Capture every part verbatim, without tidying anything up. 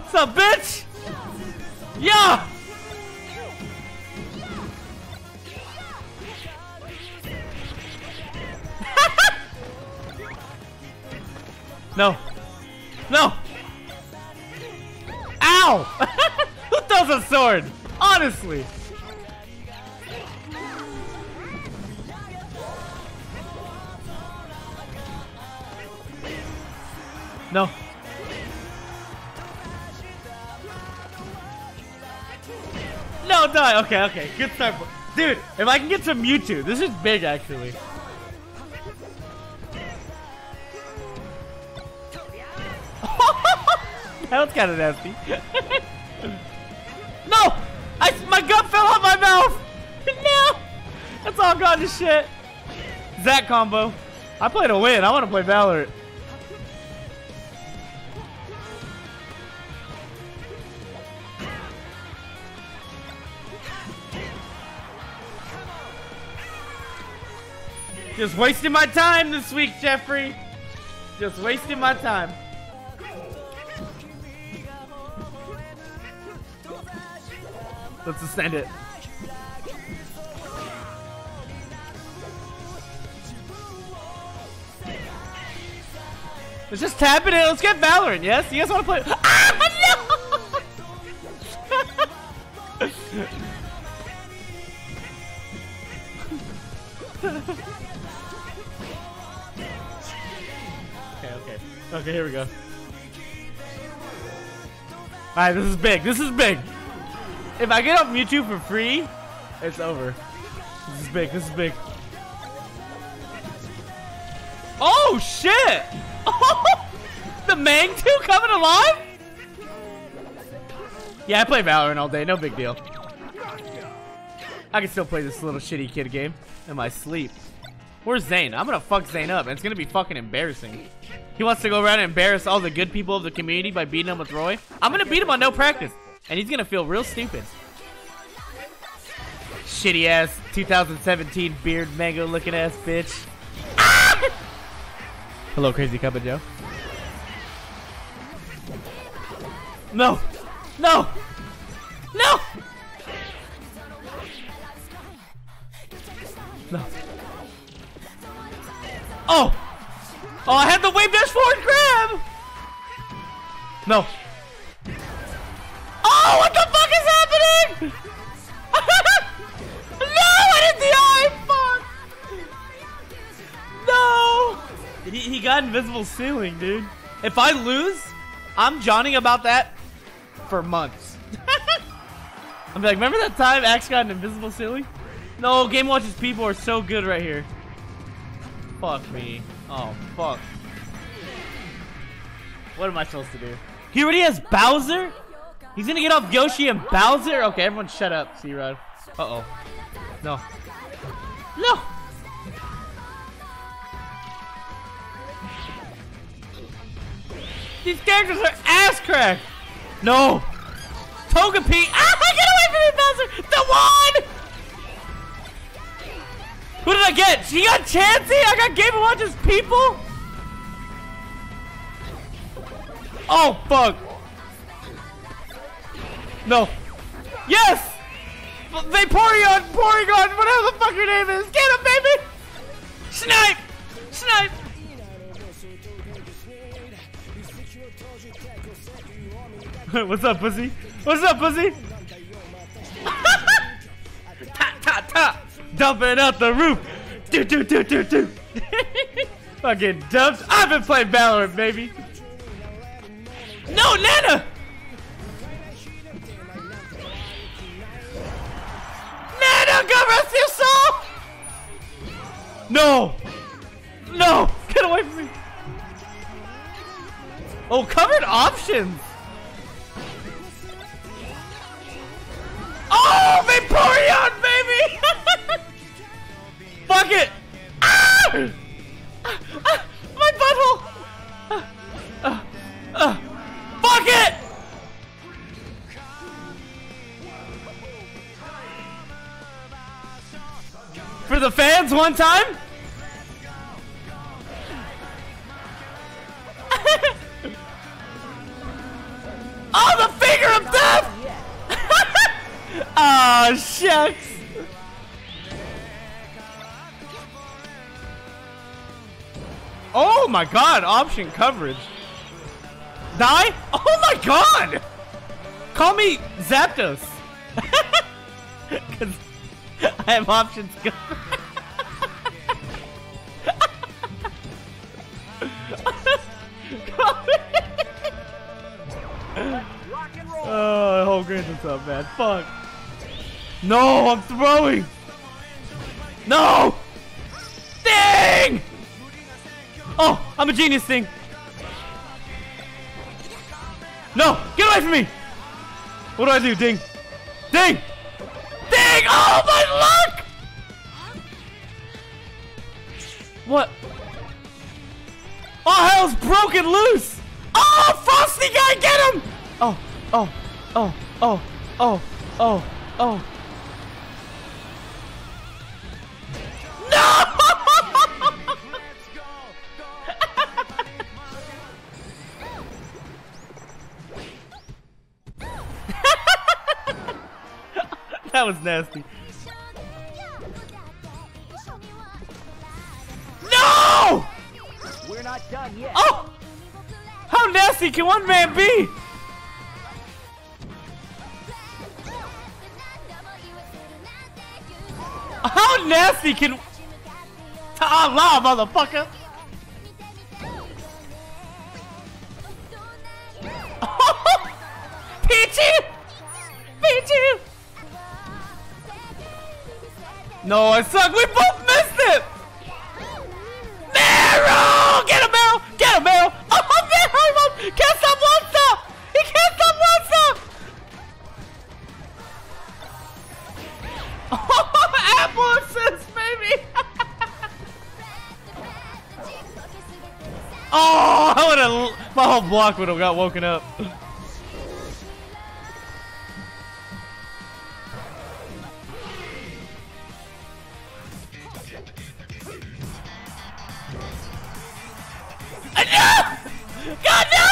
What's up, bitch? Yeah! No. No! Ow! Who throws a sword? Honestly. No. No, die. Okay, okay. Good start. Dude, if I can get some Mewtwo, this is big actually. That was kind of nasty. No! I, my gut fell out my mouth! No! That's all gone to shit. Zac combo. I play to win. I want to play Valorant. Just wasting my time this week, Jeffrey. Just wasting my time. Let's extend it. Let's just tap it in. Let's get Valorant. Yes? You guys want to play? Ah, no! Okay, okay. Okay, here we go. Alright, this is big. This is big. If I get up Mewtwo for free, it's over. This is big. This is big. Oh, shit! Oh, the Mangtu coming alive? Yeah, I play Valorant all day. No big deal. I can still play this little shitty kid game in my sleep. Where's Zane? I'm gonna fuck Zane up, and it's gonna be fucking embarrassing. He wants to go around and embarrass all the good people of the community by beating him with Roy. I'm gonna beat him on no practice, and he's gonna feel real stupid. Shitty ass two thousand seventeen beard mango looking ass bitch. Ah! Hello, Crazy Cup of Joe. No! No! No! No. Oh! Oh, I had the wave dash forward grab! No. Oh, what the fuck is happening? No, I didn't the eye! Fuck! No! He, he got invisible ceiling, dude. If I lose, I'm Johnny about that for months. I'm like, remember that time Axe got an invisible ceiling? No, Game Watch's people are so good right here. Fuck me. Oh, fuck. What am I supposed to do? He already has Bowser? He's gonna get off Yoshi and Bowser? Okay, everyone shut up, C-Rod. Uh-oh. No. No! These characters are ass crack! No! Togepi! Ah! Get away from me, Bowser! The one! Who did I get? She got Chansey? I got Game and Watch's people? Oh, fuck. No. Yes! Vaporeon, Porygon, whatever the fuck your name is. Get him, baby! Snipe! Snipe! What's up, pussy? What's up, pussy? Ta ta ta! Dumping out the roof! Do do do do do! Fucking dumped. I've been playing Valorant, baby! No, Nana! Nana, God rest your soul! No! No! Get away from me! Oh, covered options! Oh, Vaporeon, baby! Fuck it! Ah! Ah, my butthole! Uh, uh, uh, fuck it! For the fans, one time? Oh, the finger of death! Oh, shucks. Oh my god, option coverage. Die? Oh my god! Call me Zapdos. Because I have options covered. Oh, whole Grandson's up, man. Fuck. No, I'm throwing. No! Ding! Oh, I'm a genius thing. No, get away from me! What do I do, Ding? Ding! Ding! Oh, my luck! What? Oh, hell's broken loose! Oh, Frosty guy, get him! Oh, oh, oh, oh, oh, oh, oh. No! That was nasty. No! We're not done yet. Oh! How nasty can one man be? How nasty can... Allah, motherfucker! Peachy! Peachy! No, I suck. We both missed it! Meryl! Get him, Meryl! Get him, Meryl! Oh, Meryl! Can't stop, won't stop! He can't stop, won't stop! Oh, apple assist, baby! Oh, I would have... My whole block would have got woken up. God, no!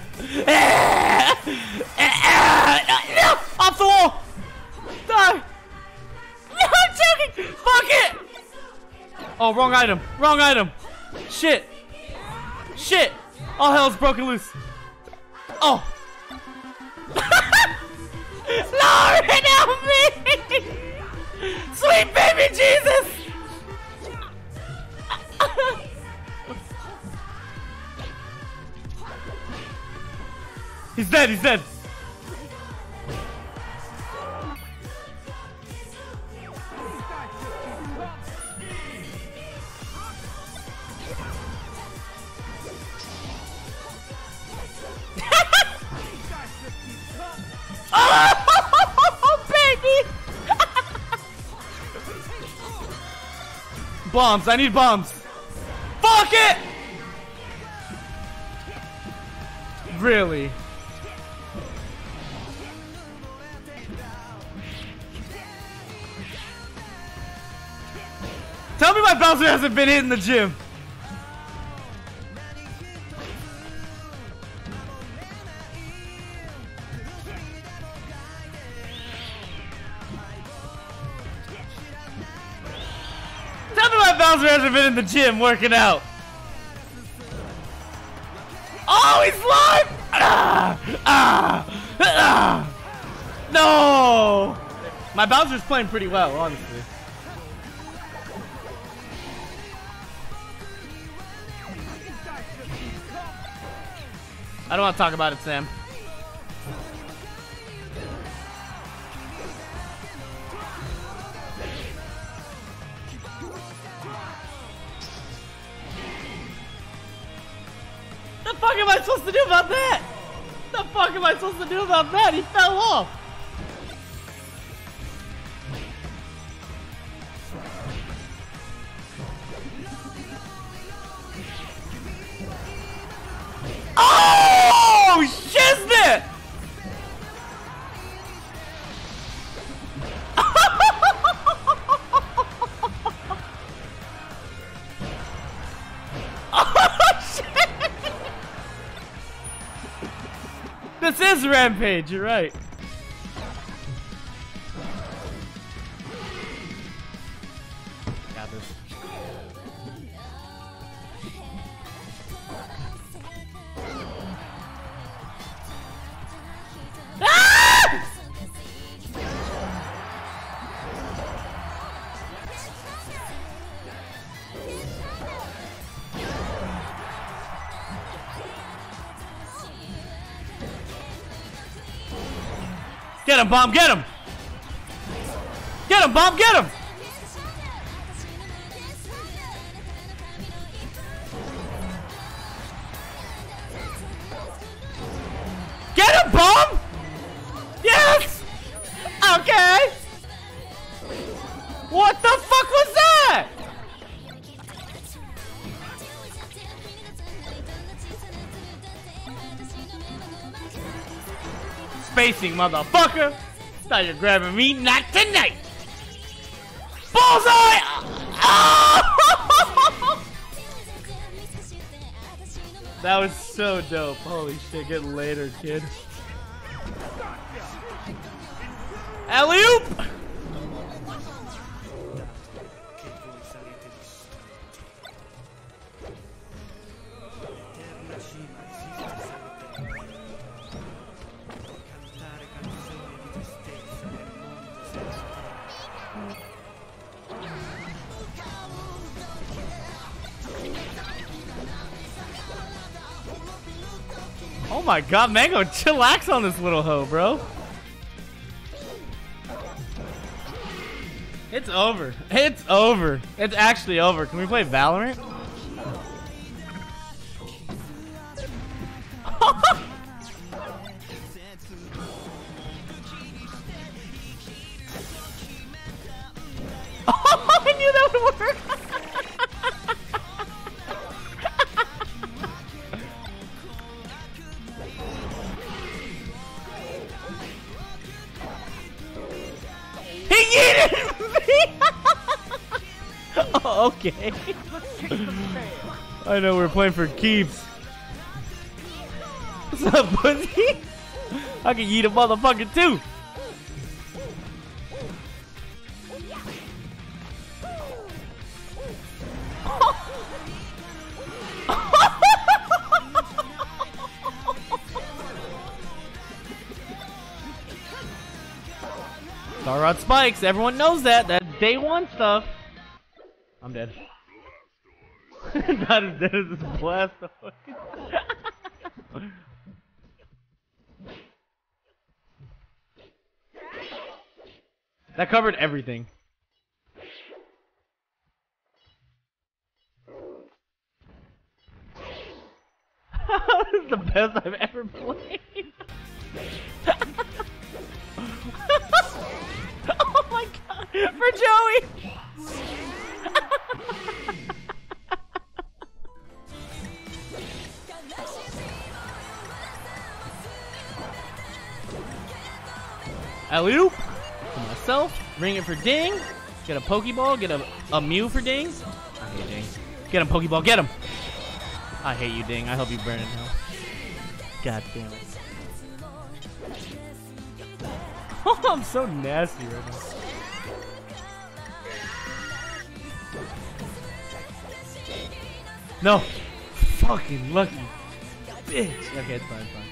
No! Off the wall! Die! No, I'm joking! Fuck it! Oh, wrong item. Wrong item. Shit. Shit. All hell's broken loose. Oh. Lord, help me! Sweet baby Jesus! He's dead, he's dead. Oh, baby! Bombs, I need bombs. Fuck it! Really? Tell me my Bowser hasn't been hitting the gym. Tell me my Bowser hasn't been in the gym working out. Oh, he's live! Ah, ah, ah. No! My Bowser's playing pretty well, honestly. I don't want to talk about it, Sam. The fuck am I supposed to do about that? The fuck am I supposed to do about that? He fell off. Oh, shiznit! Oh, shit! This is Rampage, you're right. Got this. Ah! Get him, Bomb, get him! Get him, Bomb, get him! Get him, Bomb! Yes! Okay! What the fuck was that? Spacing, motherfucker! Thought you're grabbing me, not tonight! Bullseye! Oh! That was so dope. Holy shit, get later, kid. Alley-oop! Oh my god, Mango, chillax on this little hoe, bro. It's over. It's over. It's actually over. Can we play Valorant? Oh, I knew that would work. He yeeted me! Oh, okay. I know we're playing for keeps. What's up, pussy? I can yeet a motherfucker too. Star Rod spikes, everyone knows that. That's day one stuff. I'm dead. Not as dead as this blast. That covered everything. This is the best I've ever played. Oh my god, for Joey! Alley-oop for myself, ring it for Ding, get a Pokeball, get a, a Mew for Ding. I hate Ding. Get him, Pokeball, get him! I hate you, Ding. I hope you burn in hell. God damn it. Oh, I'm so nasty right now. No! Fucking lucky bitch! Okay, it's fine, it's fine.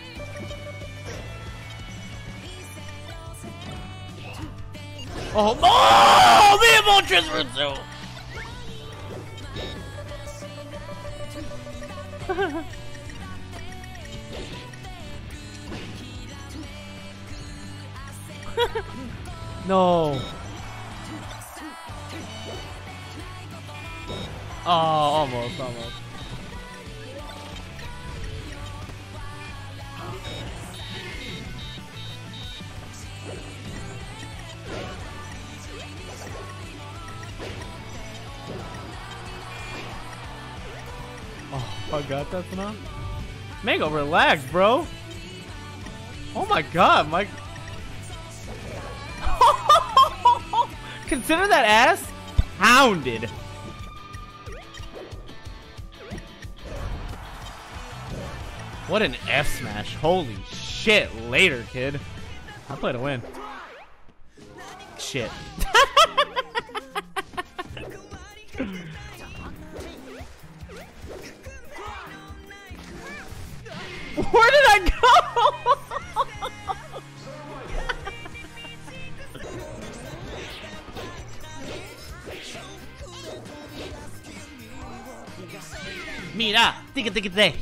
Oh, oh! The Moltres Ritsu! No. Oh, almost, almost. Oh, I got that enough. Mango, relax, bro. Oh my god, Mike. Consider that ass pounded. What an F smash. Holy shit. shit, later, kid. I play to win. Shit. Where did I go? Mira, tica tica tica.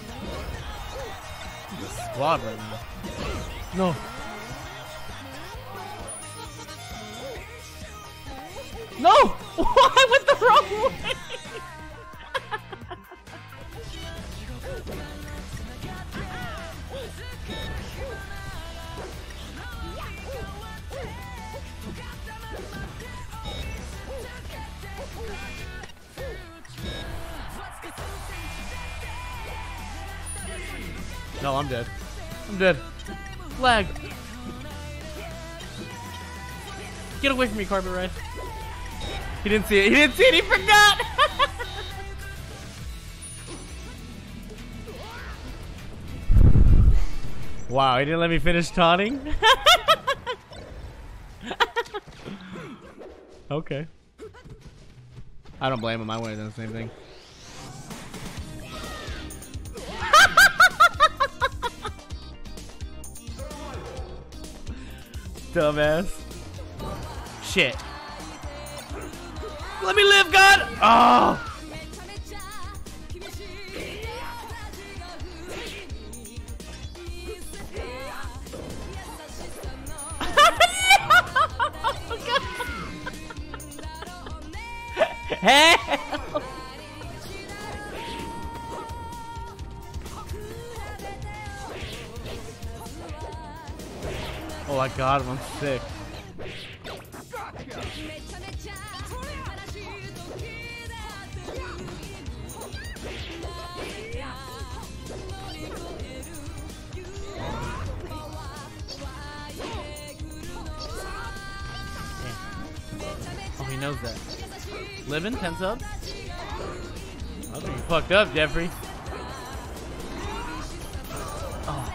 Squad right now. No. No! I went the wrong way! No, I'm dead. I'm dead. Lag. Get away from me, Carpet Ride. He didn't see it. He didn't see it. He forgot. Wow, he didn't let me finish taunting. Okay. I don't blame him. I would have done the same thing. Dumbass. Shit. Let me live, God! Oh! Help! Oh, I got him. I'm sick. Oh, he knows that. Living, ten subs? I think you fucked up, Jeffrey. Oh.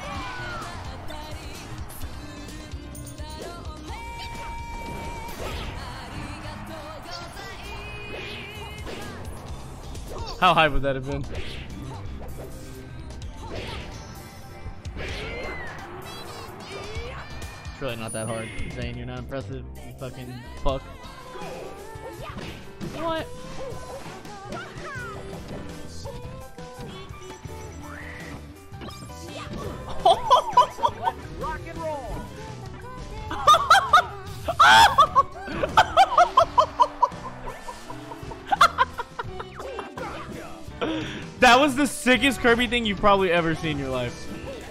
How high would that have been? It's really not that hard. Zane, you're not impressive. You fucking fuck. What? Rock and roll. That was the sickest Kirby thing you've probably ever seen in your life.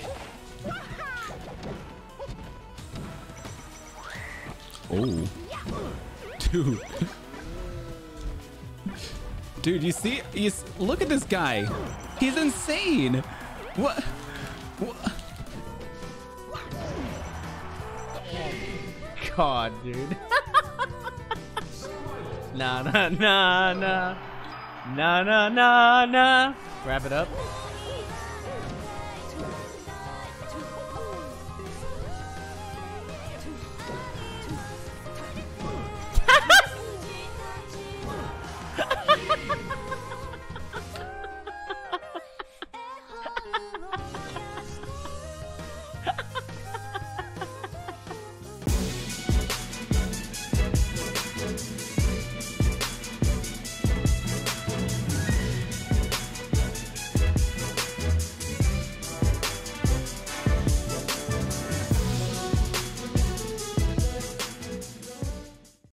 Oh. Dude. Dude, you see? You s look at this guy. He's insane. What? What? God, dude. Nah, nah, nah, nah. Nah, nah, nah, nah. Wrap it up.